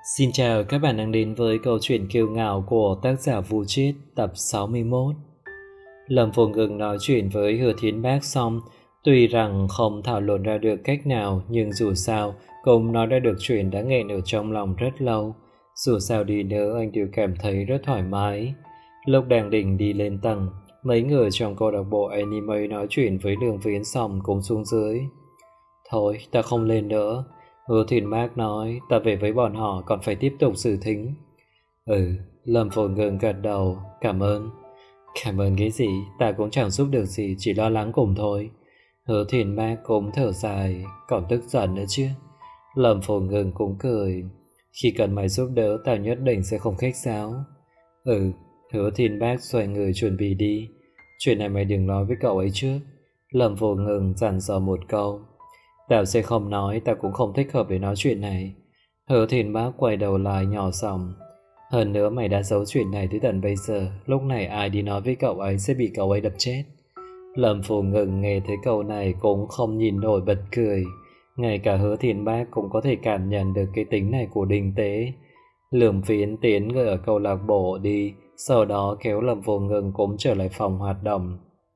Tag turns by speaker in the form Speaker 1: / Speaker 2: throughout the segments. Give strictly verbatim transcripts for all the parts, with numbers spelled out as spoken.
Speaker 1: Xin chào các bạn đang đến với câu chuyện kiêu ngạo của tác giả Vu Chết tập sáu mươi mốt. Lâm Vô Ngừng nói chuyện với Hứa Thiến Bác xong, tuy rằng không thảo luận ra được cách nào nhưng dù sao cũng nói ra được chuyện đã nghẹn ở trong lòng rất lâu. Dù sao đi nữa anh đều cảm thấy rất thoải mái. Lúc đang định đi lên tầng, mấy người trong câu lạc bộ anime nói chuyện với Lương Viễn xong cũng xuống dưới. Thôi ta không lên nữa. Hứa Thiền Mác nói, ta về với bọn họ còn phải tiếp tục xử thính. Ừ, Lâm Vô Ngừng gật đầu, cảm ơn. Cảm ơn cái gì, ta cũng chẳng giúp được gì, chỉ lo lắng cùng thôi. Hứa Thiền Mác cũng thở dài, còn tức giận nữa chứ. Lâm Vô Ngừng cũng cười, khi cần mày giúp đỡ tao nhất định sẽ không khách sáo. Ừ, Hứa Thiền Mác xoay người chuẩn bị đi. Chuyện này mày đừng nói với cậu ấy trước. Lâm Vô Ngừng dặn dò một câu. Tao sẽ không nói, tao cũng không thích hợp để nói chuyện này. Hứa Thiền Bác quay đầu lại nhỏ giọng. Hơn nữa mày đã giấu chuyện này tới tận bây giờ, lúc này ai đi nói với cậu ấy sẽ bị cậu ấy đập chết. Lâm Vô Ngừng nghe thấy câu này cũng không nhìn nổi bật cười. Ngay cả Hứa Thiền Bác cũng có thể cảm nhận được cái tính này của Đinh Tế. Lương Viễn tiến người ở câu lạc bộ đi, sau đó kéo Lâm Vô Ngừng cũng trở lại phòng hoạt động.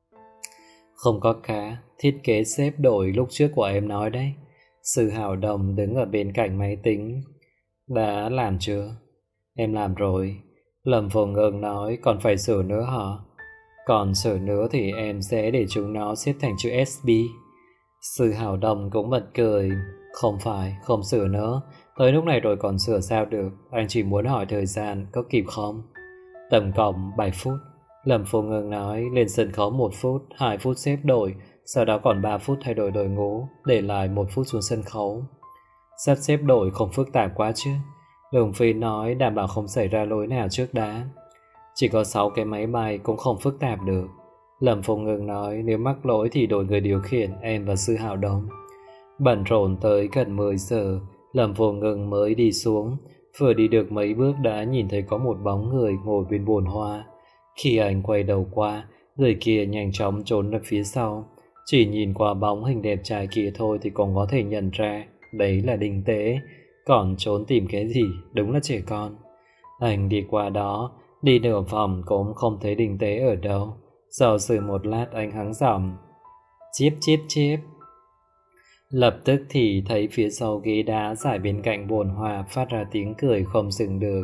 Speaker 1: Không có cá, thiết kế xếp đổi lúc trước của em nói đấy. Sư Hảo Đồng đứng ở bên cạnh máy tính. Đã làm chưa? Em làm rồi. Lâm Vô Ngừng nói, còn phải sửa nữa hả? Còn sửa nữa thì em sẽ để chúng nó xếp thành chữ ét bê. Sư Hảo Đồng cũng bật cười. Không phải, không sửa nữa. Tới lúc này rồi còn sửa sao được. Anh chỉ muốn hỏi thời gian, có kịp không? Tổng cộng bảy phút. Lâm Vô Ngừng nói, lên sân khấu một phút, hai phút xếp đổi, sau đó còn ba phút thay đổi đội ngũ, để lại một phút xuống sân khấu. Sắp xếp đổi không phức tạp quá chứ? Lương Phi nói đảm bảo không xảy ra lỗi nào trước đã. Chỉ có sáu cái máy bay cũng không phức tạp được. Lâm Vô Ngừng nói, nếu mắc lỗi thì đổi người điều khiển, em và Sư Hạo Đông. Bận rộn tới gần mười giờ, Lâm Vô Ngừng mới đi xuống. Vừa đi được mấy bước đã nhìn thấy có một bóng người ngồi bên bồn hoa. Khi anh quay đầu qua, người kia nhanh chóng trốn ra phía sau. Chỉ nhìn qua bóng hình đẹp trai kia thôi thì cũng có thể nhận ra đấy là Đinh Tế. Còn trốn tìm cái gì, đúng là trẻ con. Anh đi qua đó, đi nửa vòng cũng không thấy Đinh Tế ở đâu. Do dự một lát anh hắng giọng, chíp chíp chíp. Lập tức thì thấy phía sau ghế đá dài bên cạnh bồn hoa phát ra tiếng cười không dừng được.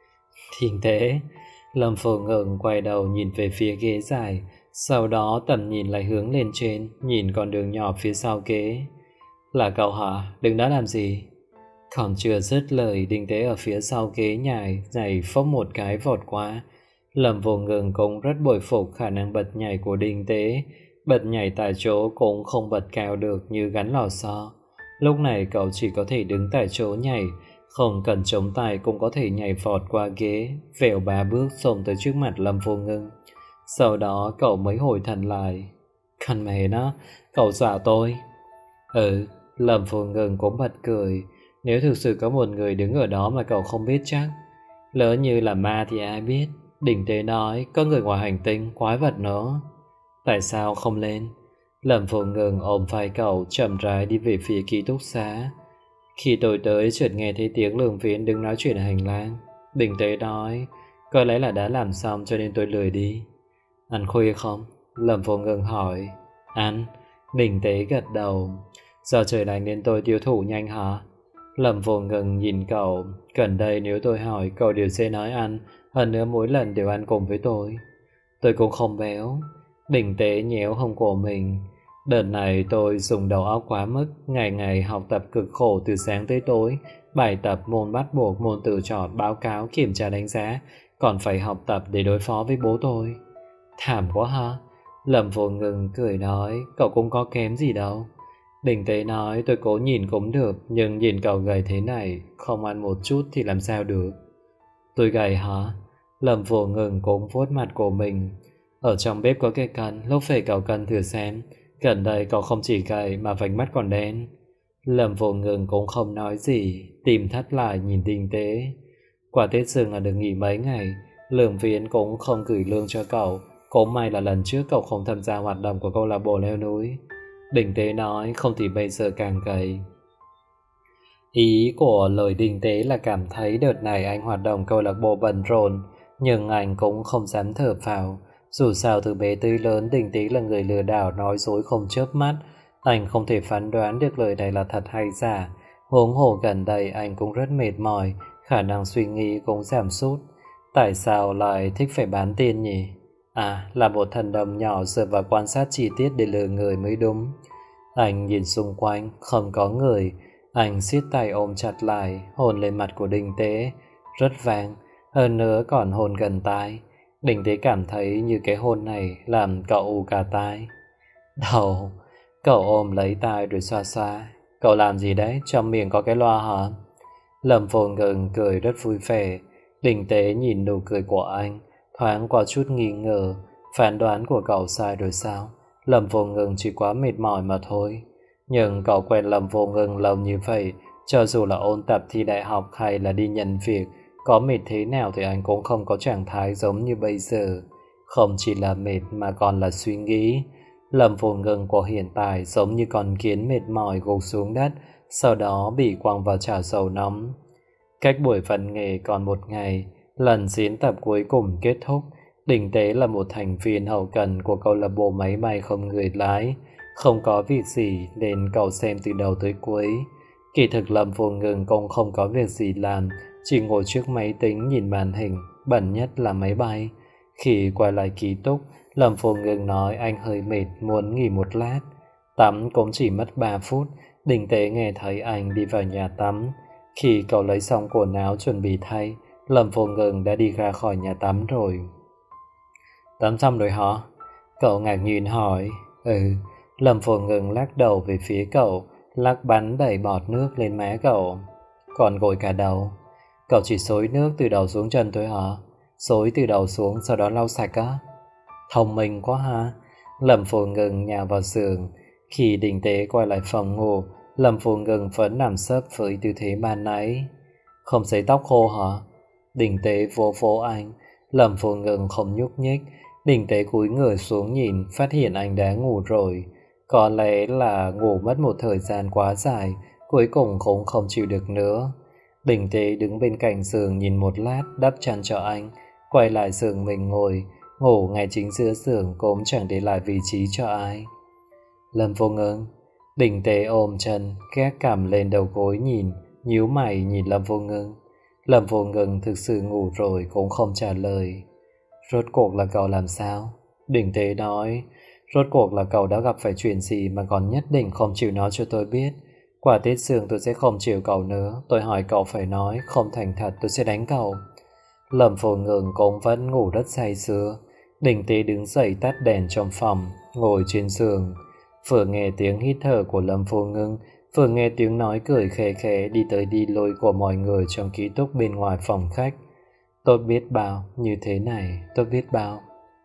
Speaker 1: Đinh Tế. Lâm Vô Ngừng quay đầu nhìn về phía ghế dài, sau đó tầm nhìn lại hướng lên trên, nhìn con đường nhỏ phía sau ghế. Là cậu hả? Đứng đó làm gì? Còn chưa dứt lời, Đinh Tế ở phía sau ghế nhảy, nhảy phốc một cái vọt qua. Lâm Vô Ngừng cũng rất bội phục khả năng bật nhảy của Đinh Tế. Bật nhảy tại chỗ cũng không bật cao được như gắn lò xo. Lúc này cậu chỉ có thể đứng tại chỗ nhảy, không cần chống tay cũng có thể nhảy vọt qua ghế, vèo ba bước xông tới trước mặt Lâm Vô Ngừng. Sau đó cậu mới hồi thần lại. Con mẹ nó, cậu dọa tôi. Ừ, Lâm Vô Ngừng cũng bật cười. Nếu thực sự có một người đứng ở đó mà cậu không biết chắc. Lỡ như là ma thì ai biết. Đỉnh Tế nói, có người ngoài hành tinh, quái vật nữa. Tại sao không lên? Lâm Vô Ngừng ôm vai cậu chậm rãi đi về phía ký túc xá. Khi tôi tới chợt nghe thấy tiếng Lương Viễn đứng nói chuyện ở hành lang. Đinh Tế nói, có lẽ là đã làm xong cho nên tôi lười đi. Ăn khuya không? Lâm Vô Ngừng hỏi. Ăn. Đinh Tế gật đầu. Do trời lạnh nên tôi tiêu thụ nhanh hả? Lâm Vô Ngừng nhìn cậu. Gần đây nếu tôi hỏi cậu đều sẽ nói ăn. Hơn nữa mỗi lần đều ăn cùng với tôi. Tôi cũng không béo. Đinh Tế nhéo hông cổ mình. Đợt này tôi dùng đầu óc quá mức, ngày ngày học tập cực khổ từ sáng tới tối, bài tập, môn bắt buộc, môn tự chọn, báo cáo, kiểm tra đánh giá, còn phải học tập để đối phó với bố tôi. Thảm quá ha? Lâm Vô Ngừng cười nói, cậu cũng có kém gì đâu. Đinh Tế nói, tôi cố nhìn cũng được, nhưng nhìn cậu gầy thế này, không ăn một chút thì làm sao được. Tôi gầy hả? Lâm Vô Ngừng cũng vuốt mặt của mình. Ở trong bếp có cái cân, lúc về cậu cân thử xem. Gần đây cậu không chỉ gầy mà vành mắt còn đen. Lâm Vô Ngừng cũng không nói gì, tìm thắt lại nhìn Đinh Tế. Quả Tết Dương là được nghỉ mấy ngày, Lương Viễn cũng không gửi lương cho cậu. Cũng may là lần trước cậu không tham gia hoạt động của câu lạc bộ leo núi. Đinh Tế nói, không thì bây giờ càng gầy. Ý của lời Đình Tế là cảm thấy đợt này anh hoạt động câu lạc bộ bận rộn, nhưng anh cũng không dám thở phào. Dù sao từ bé tới lớn, Đình Tế là người lừa đảo nói dối không chớp mắt. Anh không thể phán đoán được lời này là thật hay giả. Huống hồ gần đây anh cũng rất mệt mỏi, khả năng suy nghĩ cũng giảm sút. Tại sao lại thích phải bán tiền nhỉ? À, là một thần đồng nhỏ dựa vào quan sát chi tiết để lừa người mới đúng. Anh nhìn xung quanh, không có người. Anh siết tay ôm chặt lại, hôn lên mặt của Đình Tế, rất vàng, hơn nữa còn hôn gần tai. Đình Tế cảm thấy như cái hôn này làm cậu ù cả tai. Đầu, cậu ôm lấy tai rồi xoa xoa. Cậu làm gì đấy, trong miệng có cái loa hả? Lâm Vô Ngừng cười rất vui vẻ. Đình Tế nhìn nụ cười của anh, thoáng có chút nghi ngờ. Phán đoán của cậu sai rồi sao? Lâm Vô Ngừng chỉ quá mệt mỏi mà thôi. Nhưng cậu quen Lâm Vô Ngừng lâu như vậy, cho dù là ôn tập thi đại học hay là đi nhận việc, có mệt thế nào thì anh cũng không có trạng thái giống như bây giờ. Không chỉ là mệt mà còn là suy nghĩ. Lâm Vô Ngừng của hiện tại giống như con kiến mệt mỏi gục xuống đất, sau đó bị quăng vào chảo dầu nóng. Cách buổi văn nghệ còn một ngày, lần diễn tập cuối cùng kết thúc. Đình Tế là một thành viên hậu cần của câu lạc bộ máy bay không người lái. Không có việc gì nên cậu xem từ đầu tới cuối. Kỳ thực Lâm Vô Ngừng cũng không có việc gì làm, chỉ ngồi trước máy tính nhìn màn hình, bận nhất là máy bay. Khi quay lại ký túc, Lâm Vô Ngừng nói anh hơi mệt, muốn nghỉ một lát. Tắm cũng chỉ mất ba phút. Đình Tế nghe thấy anh đi vào nhà tắm. Khi cậu lấy xong quần áo chuẩn bị thay, Lâm Vô Ngừng đã đi ra khỏi nhà tắm rồi. Tắm xong rồi hả? Cậu ngạc nhiên hỏi. Ừ. Lâm Vô Ngừng lắc đầu về phía cậu, lắc bắn đẩy bọt nước lên má cậu. Còn gội cả đầu. Cậu chỉ xối nước từ đầu xuống chân thôi hả? Xối từ đầu xuống sau đó lau sạch á? Thông minh quá ha. Lâm Vô Ngừng nhào vào giường. Khi Đình Tế quay lại phòng ngủ, Lâm Vô Ngừng vẫn nằm sấp với tư thế ban nãy. Không sấy tóc khô hả? Đình Tế vỗ vỗ anh. Lâm Vô Ngừng không nhúc nhích. Đình Tế cúi người xuống nhìn, phát hiện anh đã ngủ rồi. Có lẽ là ngủ mất một thời gian quá dài, cuối cùng cũng không chịu được nữa. Đình Tế đứng bên cạnh giường nhìn một lát, đắp chăn cho anh, quay lại giường mình ngồi, ngủ ngay chính giữa giường cũng chẳng để lại vị trí cho ai. Lâm Vô Ngừng. Đình Tế ôm chân, ghé cằm lên đầu gối nhìn, nhíu mày nhìn Lâm Vô Ngừng. Lâm Vô Ngừng thực sự ngủ rồi cũng không trả lời. Rốt cuộc là cậu làm sao? Đình Tế nói. Rốt cuộc là cậu đã gặp phải chuyện gì mà còn nhất định không chịu nói cho tôi biết. Quả Tết Dương tôi sẽ không chịu cậu nữa. Tôi hỏi cậu phải nói, không thành thật tôi sẽ đánh cậu. Lâm Vô Ngừng cũng vẫn ngủ rất say sưa. Đình Tế đứng dậy tắt đèn trong phòng, ngồi trên giường. Vừa nghe tiếng hít thở của Lâm Vô Ngừng, vừa nghe tiếng nói cười khẽ khẽ đi tới đi lui của mọi người trong ký túc bên ngoài phòng khách. Tôi biết bao, như thế này, tôi biết bao.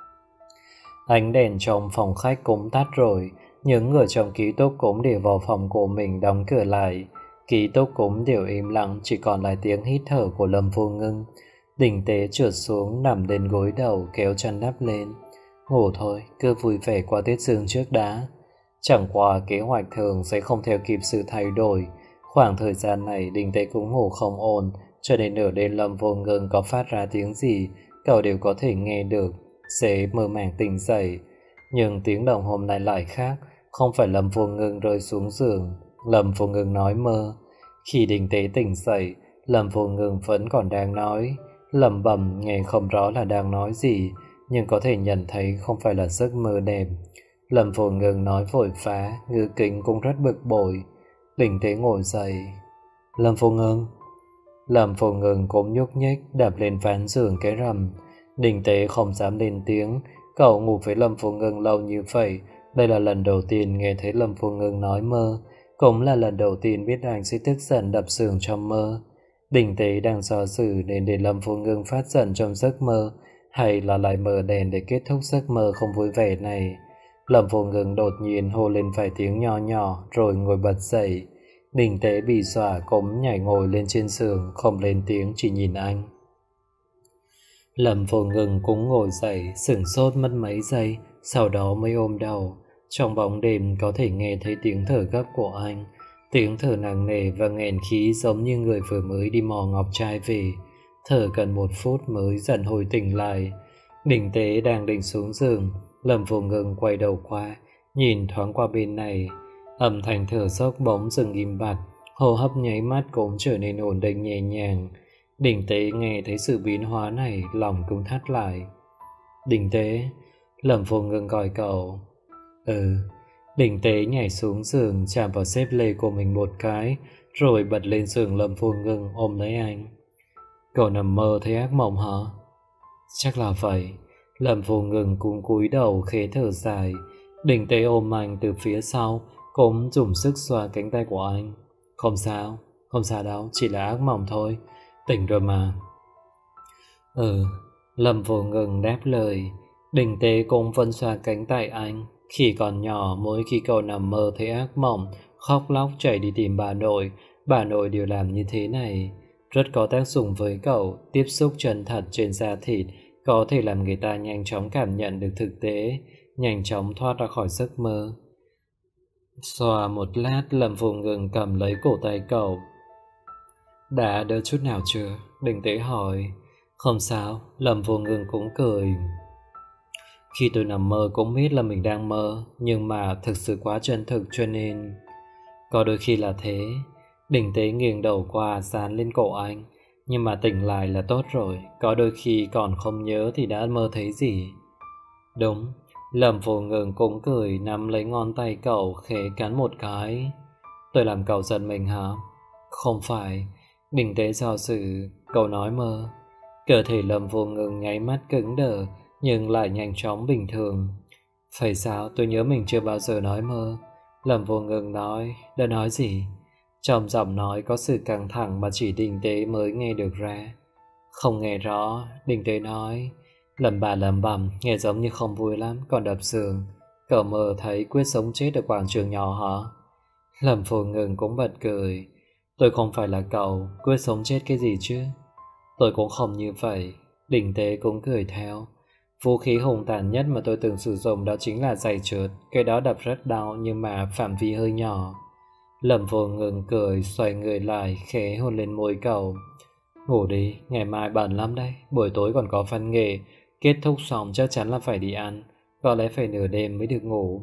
Speaker 1: Ánh đèn trong phòng khách cũng tắt rồi, những người trong ký túc cũng đều vào phòng của mình đóng cửa lại. Ký túc cũng đều im lặng, chỉ còn lại tiếng hít thở của Lâm Vô Ngừng. Đình Tế trượt xuống nằm lên gối đầu kéo chăn đắp lên. Ngủ thôi, cứ vui vẻ qua Tết Dương trước đã. Chẳng qua kế hoạch thường sẽ không theo kịp sự thay đổi. Khoảng thời gian này Đình Tế cũng ngủ không ổn, cho nên nửa đêm Lâm Vô Ngừng có phát ra tiếng gì, cậu đều có thể nghe được, sẽ mơ màng tỉnh dậy. Nhưng tiếng động hôm nay lại khác, không phải Lâm Vô Ngừng rơi xuống giường, Lâm Vô Ngừng nói mơ. Khi Đình Tế tỉnh dậy, Lâm Vô Ngừng vẫn còn đang nói, lẩm bẩm nghe không rõ là đang nói gì, nhưng có thể nhận thấy không phải là giấc mơ đẹp. Lâm Vô Ngừng nói vội vã, ngữ kính cũng rất bực bội. Đình Tế ngồi dậy. Lâm Vô Ngừng. Lâm Vô Ngừng cũng nhúc nhích, đạp lên ván giường cái rầm. Đình Tế không dám lên tiếng. Cậu ngủ với Lâm Vô Ngừng lâu như vậy, đây là lần đầu tiên nghe thấy Lâm Vô Ngừng nói mơ, cũng là lần đầu tiên biết anh sẽ tức giận đập giường trong mơ. Đình Tế đang do dự nên để Lâm Vô Ngừng phát giận trong giấc mơ, hay là lại mở đèn để kết thúc giấc mơ không vui vẻ này. Lâm Vô Ngừng đột nhiên hô lên vài tiếng nhỏ nhỏ rồi ngồi bật dậy. Đình Tế bị dọa cũng nhảy ngồi lên trên giường, không lên tiếng, chỉ nhìn anh. Lâm Vô Ngừng cũng ngồi dậy, sửng sốt mất mấy giây, sau đó mới ôm đầu. Trong bóng đêm có thể nghe thấy tiếng thở gấp của anh. tiếng thở nặng nề và nghẹn khí giống như người vừa mới đi mò ngọc trai về, thở gần một phút mới dần hồi tỉnh lại. Đình Tế đang định xuống giường, Lâm Vô Ngưng quay đầu qua, nhìn thoáng qua bên này. Âm thanh thở dốc bỗng dừng im bặt, hô hấp nháy mắt cũng trở nên ổn định nhẹ nhàng. Đình Tế nghe thấy sự biến hóa này, lòng cũng thắt lại. Đình Tế, Lâm Vô Ngưng gọi cậu. Ừ. Đình Tế nhảy xuống giường, chạm vào xếp lê của mình một cái, rồi bật lên giường Lâm Vô Ngưng ôm lấy anh. Cậu nằm mơ thấy ác mộng hả? Chắc là vậy. Lâm Vô Ngưng cũng cúi đầu khẽ thở dài. Đình Tế ôm anh từ phía sau, cũng dùng sức xoa cánh tay của anh. Không sao, không sao đâu, chỉ là ác mộng thôi, tỉnh rồi mà. Ừ. Lâm Vô Ngưng đáp lời. Đình Tế cũng vẫn xoa cánh tay anh. Khi còn nhỏ, mỗi khi cậu nằm mơ thấy ác mộng, khóc lóc chạy đi tìm bà nội, bà nội đều làm như thế này. Rất có tác dụng với cậu, tiếp xúc chân thật trên da thịt có thể làm người ta nhanh chóng cảm nhận được thực tế, nhanh chóng thoát ra khỏi giấc mơ. Xoa một lát, Lâm Vô Ngưng cầm lấy cổ tay cậu. Đã đỡ chút nào chưa? Đình Tế hỏi. Không sao, Lâm Vô Ngưng cũng cười. Khi tôi nằm mơ cũng biết là mình đang mơ, nhưng mà thực sự quá chân thực cho nên... Có đôi khi là thế. Đình Tế nghiêng đầu qua dán lên cổ anh. Nhưng mà tỉnh lại là tốt rồi, có đôi khi còn không nhớ thì đã mơ thấy gì. Đúng. Lâm Vô Ngưng cũng cười, nắm lấy ngón tay cậu khẽ cắn một cái. Tôi làm cậu giận mình hả? Không phải. Đình Tế do dự. Cậu nói mơ. Cơ thể Lâm Vô Ngưng nháy mắt cứng đờ, nhưng lại nhanh chóng bình thường. Phải sao, tôi nhớ mình chưa bao giờ nói mơ. Lâm Vô Ngưng nói. Đã nói gì? Trong giọng nói có sự căng thẳng mà chỉ Đình Tế mới nghe được ra. Không nghe rõ. Đình Tế nói. Lầm bà lầm bầm, nghe giống như không vui lắm, còn đập giường. Cậu mơ thấy Quyết sống chết ở quảng trường nhỏ hả? Lâm Vô Ngưng cũng bật cười. Tôi không phải là cậu, Quyết sống chết cái gì chứ? Tôi cũng không như vậy. Đình Tế cũng cười theo. Vũ khí hung tàn nhất mà tôi từng sử dụng đó chính là giày trượt. Cái đó đập rất đau nhưng mà phạm vi hơi nhỏ. Lâm Vô Ngưng cười, xoay người lại, khẽ hôn lên môi cậu. Ngủ đi, ngày mai bận lắm đấy. Buổi tối còn có văn nghệ. Kết thúc xong chắc chắn là phải đi ăn. Có lẽ phải nửa đêm mới được ngủ.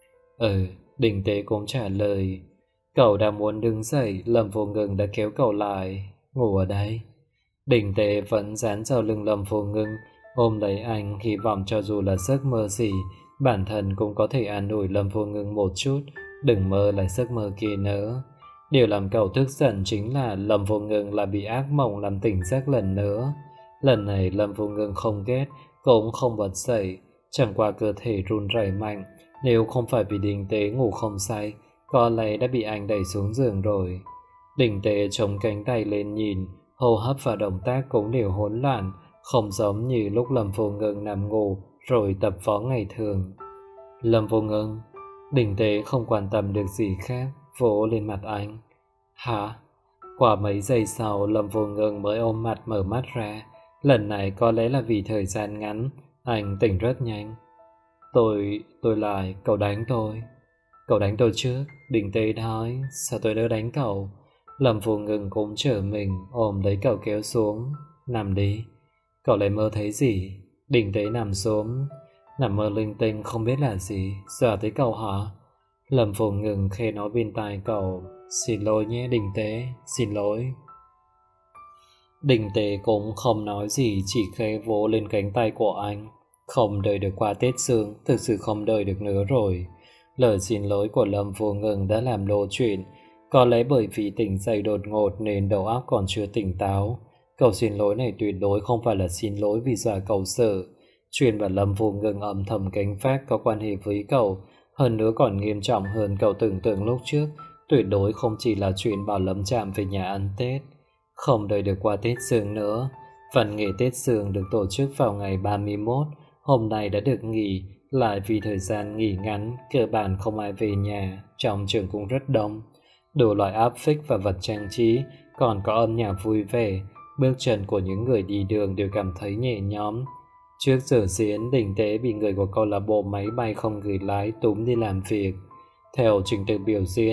Speaker 1: Ừ, Đình Tế cũng trả lời. Cậu đang muốn đứng dậy, Lâm Vô Ngưng đã kéo cậu lại. Ngủ ở đây. Đình Tế vẫn dán vào lưng Lâm Vô Ngưng, ôm lấy anh, hy vọng cho dù là giấc mơ gì, bản thân cũng có thể an ủi Lâm Vô Ngưng một chút, đừng mơ lại giấc mơ kia nữa. Điều làm cậu tức giận chính là Lâm Vô Ngưng lại bị ác mộng làm tỉnh giấc lần nữa. Lần này Lâm Vô Ngưng không ghét, cũng không bật dậy, chẳng qua cơ thể run rẩy mạnh. Nếu không phải vì Đình Tế ngủ không say, có lẽ đã bị anh đẩy xuống giường rồi. Đình Tế chống cánh tay lên nhìn, hô hấp và động tác cũng đều hỗn loạn, không giống như lúc Lâm Vô Ngưng nằm ngủ rồi tập võ ngày thường. Lâm Vô Ngưng. Đình Tế không quan tâm được gì khác, vỗ lên mặt anh. Hả? Quả mấy giây sau, Lâm Vô Ngưng mới ôm mặt mở mắt ra. Lần này có lẽ là vì thời gian ngắn, anh tỉnh rất nhanh. Tôi, tôi lại, cậu đánh tôi. Cậu đánh tôi trước. Đình Tế nói. Sao tôi đỡ đánh cậu? Lâm Vô Ngưng cũng trở mình, ôm lấy cậu kéo xuống. Nằm đi. Cậu lại mơ thấy gì? Đình Tế nằm xuống. Nằm mơ linh tinh không biết là gì. Dọa tới cậu hả? Lâm Vô Ngưng khẽ nói bên tai cậu. Xin lỗi nhé Đình Tế, xin lỗi. Đình Tế cũng không nói gì, chỉ khẽ vỗ lên cánh tay của anh. Không đợi được qua Tết Dương, thực sự không đợi được nữa rồi. Lời xin lỗi của Lâm Vô Ngưng đã làm lộ chuyện. Có lẽ bởi vì tỉnh dậy đột ngột nên đầu óc còn chưa tỉnh táo. Câu xin lỗi này tuyệt đối không phải là xin lỗi vì dọa cậu sợ. Chuyện mà Lâm Vô Ngưng âm thầm gánh vác có quan hệ với cậu, hơn nữa còn nghiêm trọng hơn cậu tưởng tượng lúc trước. Tuyệt đối không chỉ là chuyện bảo Lâm Trạm về nhà ăn Tết. Không đợi được qua Tết Dương nữa. Văn nghệ Tết Dương được tổ chức vào ngày ba mươi mốt. Hôm nay đã được nghỉ, lại vì thời gian nghỉ ngắn, cơ bản không ai về nhà, trong trường cũng rất đông. Đủ loại áp phích và vật trang trí, còn có âm nhạc vui vẻ. Bước chân của những người đi đường đều cảm thấy nhẹ nhõm. Trước giờ diễn, Đình Tế bị người của câu lạc bộ máy bay không người lái túm đi làm việc. Theo trình tự biểu diễn,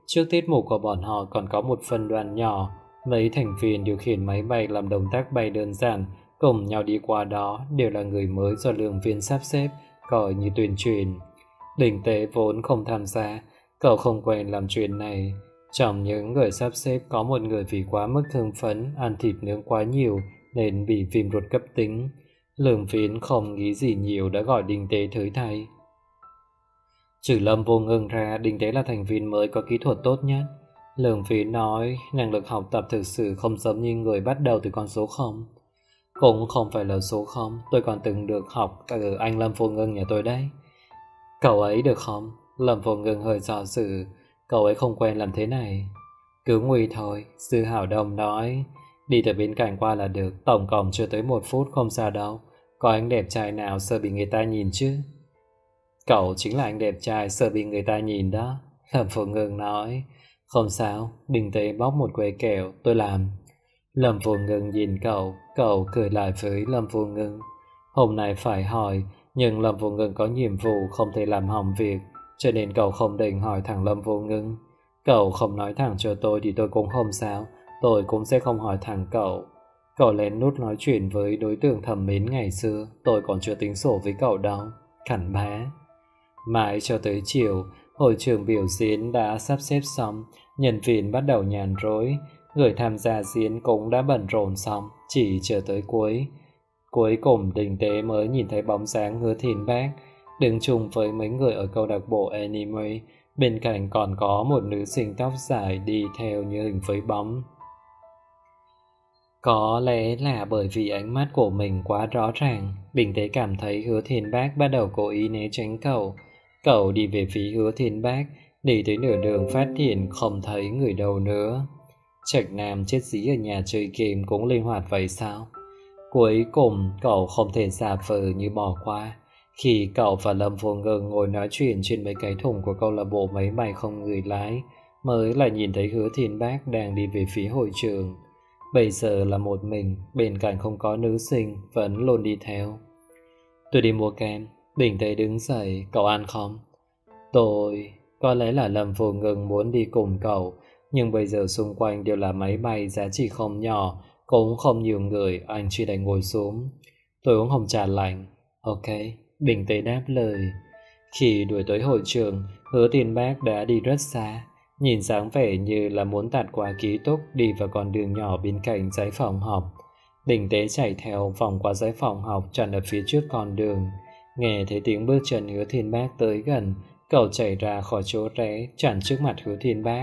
Speaker 1: Trước tiết mục của bọn họ còn có một phân đoàn nhỏ, mấy thành viên điều khiển máy bay làm động tác bay đơn giản, cùng nhau đi qua đó đều là người mới do lường viên sắp xếp, coi như tuyên truyền. Đình Tế vốn không tham gia, cậu không quen làm chuyện này. Trong những người sắp xếp có một người vì quá mức hưng phấn, ăn thịt nướng quá nhiều nên bị viêm ruột cấp tính. Lường Phiến không nghĩ gì nhiều đã gọi Đình Tế tới thay. Trừ Lâm Vô Ngưng ra, Đình Tế là thành viên mới có kỹ thuật tốt nhất. Lường Phiến nói năng lực học tập thực sự không giống như người bắt đầu từ con số không. Cũng không phải là số không, tôi còn từng được học ở anh Lâm Vô Ngưng nhà tôi đấy. Cậu ấy được không? Lâm Vô Ngưng hơi do dự, cậu ấy không quen làm thế này. Cứ nguy thôi, Sư Hảo Đông nói. Đi từ bên cạnh qua là được, tổng cộng chưa tới một phút không sao đâu. Có anh đẹp trai nào sợ bị người ta nhìn chứ? Cậu chính là anh đẹp trai sợ bị người ta nhìn đó. Lâm Vô Ngưng nói. Không sao, Đình Tế bóc một que kẹo, tôi làm. Lâm Vô Ngưng nhìn cậu, cậu cười lại với Lâm Vô Ngưng. Hôm nay phải hỏi, nhưng Lâm Vô Ngưng có nhiệm vụ không thể làm hỏng việc, cho nên cậu không định hỏi thẳng Lâm Vô Ngưng. Cậu không nói thẳng cho tôi thì tôi cũng không sao, tôi cũng sẽ không hỏi thẳng cậu. Cậu lén lút nói chuyện với đối tượng thầm mến ngày xưa, tôi còn chưa tính sổ với cậu đâu. Khẩn bá. Mãi cho tới chiều, hội trường biểu diễn đã sắp xếp xong, nhân viên bắt đầu nhàn rỗi, người tham gia diễn cũng đã bận rộn xong, chỉ chờ tới cuối. Cuối cùng Đình Tế mới nhìn thấy bóng dáng Hứa Thiên Bác đứng chung với mấy người ở câu lạc bộ anime, bên cạnh còn có một nữ sinh tóc dài đi theo như hình với bóng. Có lẽ là bởi vì ánh mắt của mình quá rõ ràng, Đình Tế cảm thấy Hứa Thiên Bác bắt đầu cố ý né tránh cậu. Cậu đi về phía Hứa Thiên Bác, đi tới nửa đường phát hiện không thấy người đâu nữa. Trạch Nam chết dí ở nhà chơi game cũng linh hoạt vậy sao? Cuối cùng cậu không thể giả vờ như bỏ qua. Khi cậu và Lâm Vô Ngưng ngồi nói chuyện trên mấy cái thùng của câu lạc bộ máy bay không người lái, mới lại nhìn thấy Hứa Thiên Bác đang đi về phía hội trường. Bây giờ là một mình, bên cạnh không có nữ sinh, vẫn luôn đi theo. Tôi đi mua kem. Đình Tế đứng dậy, cậu ăn không? Tôi... Có lẽ là Lâm Vô Ngưng muốn đi cùng cậu, nhưng bây giờ xung quanh đều là máy bay giá trị không nhỏ, cũng không nhiều người, anh chỉ đành ngồi xuống. Tôi uống hồng trà lạnh. Ok, Đình Tế đáp lời. Khi đuổi tới hội trường, Hứa Thiên Bác đã đi rất xa, nhìn dáng vẻ như là muốn tạt qua ký túc đi vào con đường nhỏ bên cạnh dãy phòng học. Đình Tế chạy theo vòng qua dãy phòng học chặn ở phía trước con đường. Nghe thấy tiếng bước chân Hứa Thiên Bác tới gần, cậu chạy ra khỏi chỗ rẽ chặn trước mặt Hứa Thiên Bác.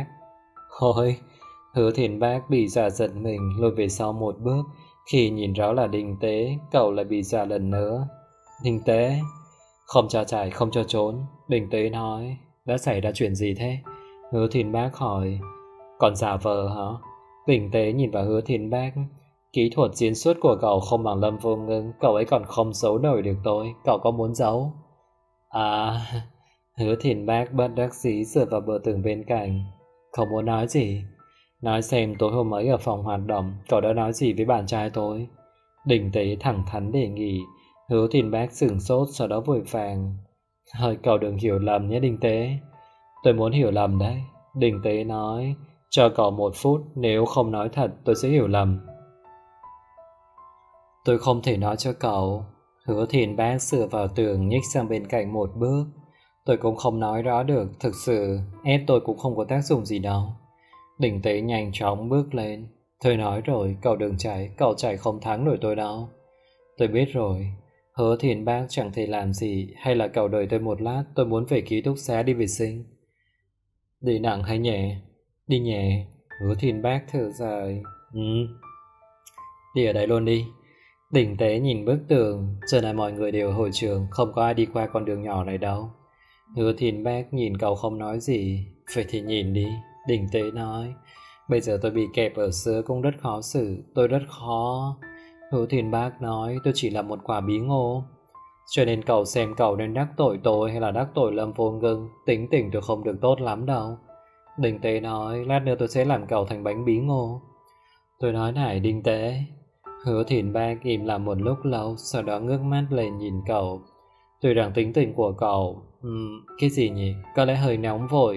Speaker 1: Ôi! Hứa Thiên Bác bị dọa giật mình lùi về sau một bước. Khi nhìn rõ là Đình Tế, cậu lại bị dọa lần nữa. Đình Tế! Không cho chạy, không cho trốn. Đình Tế nói. Đã xảy ra chuyện gì thế? Hứa Thiên Bác hỏi. Còn giả vờ hả? Đình Tế nhìn vào Hứa Thiên Bác. Kỹ thuật diễn xuất của cậu không bằng Lâm Vô Ngưng, cậu ấy còn không giấu nổi được tôi. Cậu có muốn giấu? À... Hứa Thiên Bác bất đắc dĩ dựa vào bờ tường bên cạnh. Không muốn nói gì? Nói xem tối hôm ấy ở phòng hoạt động cậu đã nói gì với bạn trai tôi? Đình Tế thẳng thắn đề nghị. Hứa Thiên Bác sửng sốt, sau đó vội vàng. Hơi cậu đừng hiểu lầm nhé Đình Tế. Tôi muốn hiểu lầm đấy. Đình Tế nói. Cho cậu một phút, nếu không nói thật tôi sẽ hiểu lầm. Tôi không thể nói cho cậu. Hứa Thiên Bác dựa vào tường nhích sang bên cạnh một bước. Tôi cũng không nói rõ được, thực sự ép tôi cũng không có tác dụng gì đâu. Đình Tế nhanh chóng bước lên. Tôi nói rồi, cậu đừng chạy, cậu chạy không thắng nổi tôi đâu. Tôi biết rồi. Hứa Thiên Bác chẳng thể làm gì, hay là cậu đợi tôi một lát, tôi muốn về ký túc xá đi vệ sinh. Đi nặng hay nhẹ? Đi nhẹ. Hứa Thiên Bác thở dài. Ừ. Đi ở đây luôn đi. Đình Tế nhìn bức tường. Giờ này mọi người đều ở hội trường, không có ai đi qua con đường nhỏ này đâu. Hứa Thiên Bác nhìn cậu không nói gì. Vậy thì nhìn đi. Đình Tế nói. Bây giờ tôi bị kẹp ở giữa cũng rất khó xử. Tôi rất khó. Hứa Thiên Bác nói. Tôi chỉ là một quả bí ngô. Cho nên cậu xem cậu nên đắc tội tôi hay là đắc tội Lâm Vô Ngưng. Tính tình tôi không được tốt lắm đâu. Đình Tế nói. Lát nữa tôi sẽ làm cậu thành bánh bí ngô. Tôi nói này Đình Tế. Hứa Thiên Bác im lặng một lúc lâu, sau đó ngước mắt lên nhìn cậu. Tuy rằng tính tình của cậu um, cái gì nhỉ? Có lẽ hơi nóng vội,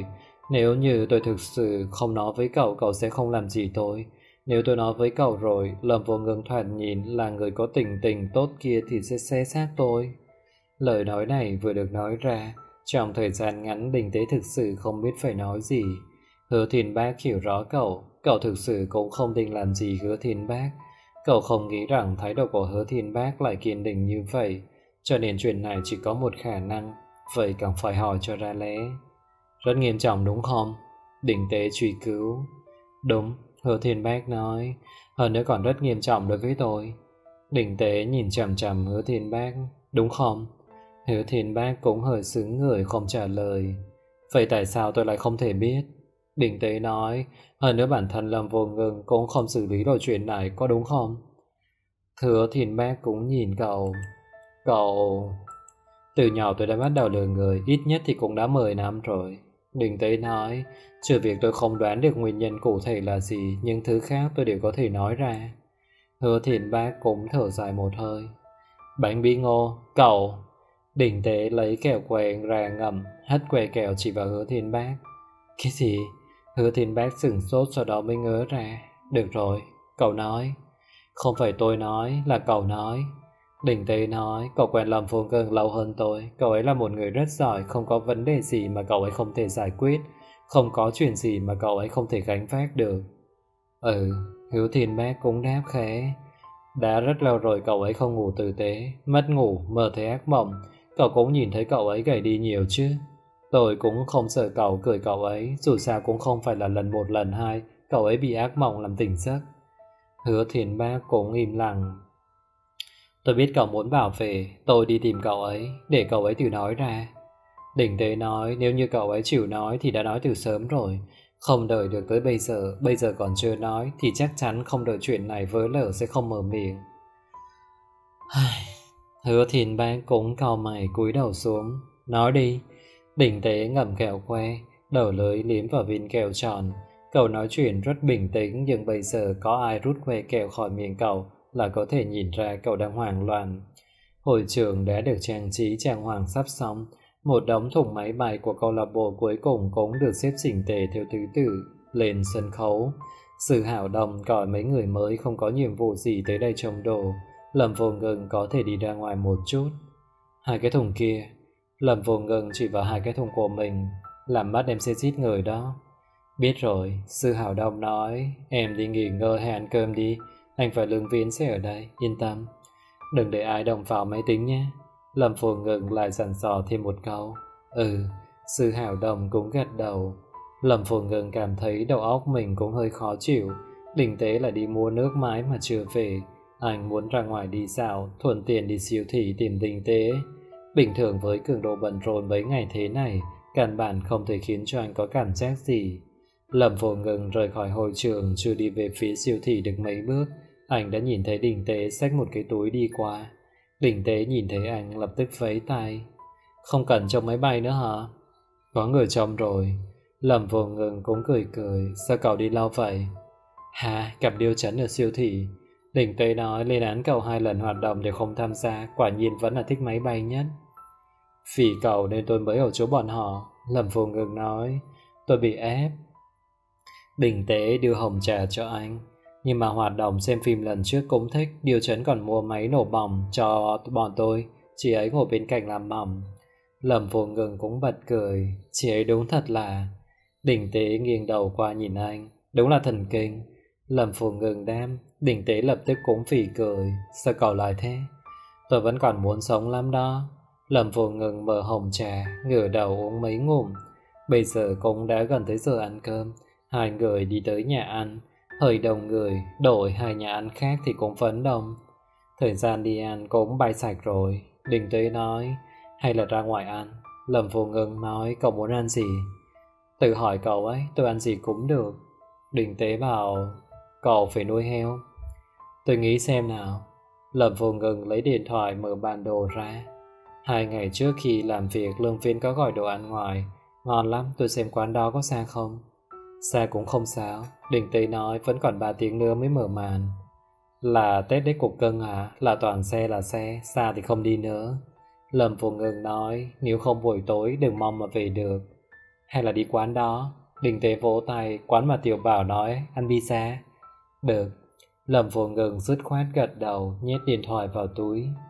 Speaker 1: Nếu như tôi thực sự không nói với cậu, cậu sẽ không làm gì tôi. Nếu tôi nói với cậu rồi, Lâm Vô Ngưng thoạt nhìn là người có tình tình tốt kia thì sẽ xé xác tôi. Lời nói này vừa được nói ra, trong thời gian ngắn Đình Tế thực sự không biết phải nói gì. Hứa Thiên Bác hiểu rõ cậu, cậu thực sự cũng không định làm gì Hứa Thiên Bác. Cậu không nghĩ rằng thái độ của Hứa Thiên Bác lại kiên định như vậy, cho nên chuyện này chỉ có một khả năng, vậy càng phải hỏi cho ra lẽ. Rất nghiêm trọng đúng không? Đình Tế truy cứu. Đúng, Hứa Thiên Bác nói, hơn nữa còn rất nghiêm trọng đối với tôi. Đình Tế nhìn chằm chằm Hứa Thiên Bác. Đúng không? Hứa Thiên Bác cũng hơi sững người không trả lời. Vậy tại sao tôi lại không thể biết? Đình Tế nói, hơn nữa bản thân Lâm Vô Ngưng cũng không xử lý được chuyện này, có đúng không? Hứa Thiên Bác cũng nhìn cậu. Cậu... Từ nhỏ tôi đã bắt đầu lừa người, ít nhất thì cũng đã mười năm rồi. Đình Tế nói, trừ việc tôi không đoán được nguyên nhân cụ thể là gì, nhưng thứ khác tôi đều có thể nói ra. Hứa Thiên Bác cũng thở dài một hơi. Bánh bí ngô, cậu... Đình Tế lấy kẹo que ra ngậm, hất que kẹo chỉ vào Hứa Thiên Bác. Cái gì? Hứa Thiên Bác sửng sốt, sau đó mới ngớ ra. Được rồi, cậu nói. Không phải tôi nói, là cậu nói. Đình Tế nói, cậu quen Lâm Vô Ngưng lâu hơn tôi. Cậu ấy là một người rất giỏi, không có vấn đề gì mà cậu ấy không thể giải quyết, không có chuyện gì mà cậu ấy không thể gánh vác được. Ừ, Hứa Thiên Bác cũng đáp khẽ. Đã rất lâu rồi cậu ấy không ngủ tử tế, mất ngủ, mơ thấy ác mộng. Cậu cũng nhìn thấy cậu ấy gầy đi nhiều chứ. Tôi cũng không sợ cậu cười cậu ấy, dù sao cũng không phải là lần một lần hai cậu ấy bị ác mộng làm tỉnh giấc. Hứa Thiên Bác cũng im lặng. Tôi biết cậu muốn bảo vệ, tôi đi tìm cậu ấy, để cậu ấy tự nói ra. Đình Tế nói, nếu như cậu ấy chịu nói thì đã nói từ sớm rồi. Không đợi được tới bây giờ, bây giờ còn chưa nói, thì chắc chắn không đợi chuyện này vỡ lở sẽ không mở miệng. Hứa Thiên Bác cũng cau mày cúi đầu xuống. Nói đi. Đình Tế ngậm kẹo que, đầu lưỡi liếm vào viên kẹo tròn. Cậu nói chuyện rất bình tĩnh, nhưng bây giờ có ai rút que kẹo khỏi miệng cậu là có thể nhìn ra cậu đang hoảng loạn. Hội trường đã được trang trí trang hoàng sắp xong. Một đống thùng máy bay của câu lạc bộ cuối cùng cũng được xếp chỉnh tề theo thứ tự lên sân khấu. Sự Hảo Đồng gọi mấy người mới không có nhiệm vụ gì tới đây trông đồ. Lâm Vô Ngưng có thể đi ra ngoài một chút. Hai cái thùng kia. Lâm Vô Ngưng chỉ vào hai cái thùng của mình. Làm mắt em sẽ giết người đó. Biết rồi, Sư Hảo Đồng nói. Em đi nghỉ ngơi hay ăn cơm đi, anh phải lương viên sẽ ở đây, yên tâm. Đừng để ai động vào máy tính nhé. Lâm Vô Ngưng lại dặn dò thêm một câu. Ừ, Sư Hảo Đồng cũng gật đầu. Lâm Vô Ngưng cảm thấy đầu óc mình cũng hơi khó chịu. Đình Tế là đi mua nước mãi mà chưa về. Anh muốn ra ngoài đi dạo, thuận tiện đi siêu thị tìm Đình Tế. Bình thường với cường độ bận rộn mấy ngày thế này, căn bản không thể khiến cho anh có cảm giác gì. Lâm Vô Ngưng rời khỏi hội trường, chưa đi về phía siêu thị được mấy bước, anh đã nhìn thấy Đình Tế xách một cái túi đi qua. Đình Tế nhìn thấy anh lập tức vẫy tay. Không cần trông máy bay nữa hả? Có người trông rồi. Lâm Vô Ngưng cũng cười cười. Sao cậu đi lâu vậy? Hả, gặp Điêu Chấn ở siêu thị. Đình Tế nói lên án cậu hai lần hoạt động đều không tham gia, quả nhiên vẫn là thích máy bay nhất. Vì cậu nên tôi mới ở chỗ bọn họ. Lâm Vô Ngưng nói. Tôi bị ép. Đình Tế đưa hồng trà cho anh. Nhưng mà hoạt động xem phim lần trước cũng thích. Điêu Chấn còn mua máy nổ bỏng cho bọn tôi. Chị ấy ngồi bên cạnh làm mỏng. Lâm Vô Ngưng cũng bật cười. Chị ấy đúng thật là... Đình Tế nghiêng đầu qua nhìn anh. Đúng là thần kinh. Lâm Vô Ngưng đáp. Đình Tế lập tức cũng phỉ cười. Sao cậu lại thế? Tôi vẫn còn muốn sống lắm đó. Lâm Vô Ngưng mở hồng trà, ngửa đầu uống mấy ngụm. Bây giờ cũng đã gần tới giờ ăn cơm. Hai người đi tới nhà ăn. Hơi đông người, đổi hai nhà ăn khác thì cũng vẫn đông. Thời gian đi ăn cũng bay sạch rồi. Đình Tế nói. Hay là ra ngoài ăn? Lâm Vô Ngưng nói. Cậu muốn ăn gì? Tự hỏi cậu ấy, tôi ăn gì cũng được. Đình Tế bảo. Cậu phải nuôi heo. Tôi nghĩ xem nào. Lâm Vô Ngưng lấy điện thoại mở bản đồ ra. Hai ngày trước khi làm việc, lương viên có gọi đồ ăn ngoài. Ngon lắm, tôi xem quán đó có xa không? Xa cũng không sao. Đình Tế nói vẫn còn ba tiếng nữa mới mở màn. Là Tết đấy cục cưng hả? Là toàn xe là xe, xa thì không đi nữa. Lâm Vô Ngưng nói, nếu không buổi tối đừng mong mà về được. Hay là đi quán đó? Đinh Tế vỗ tay, quán mà Tiểu Bảo nói, ăn pizza. Được. Lâm Phổ Ngừng dứt khoát gật đầu, nhét điện thoại vào túi.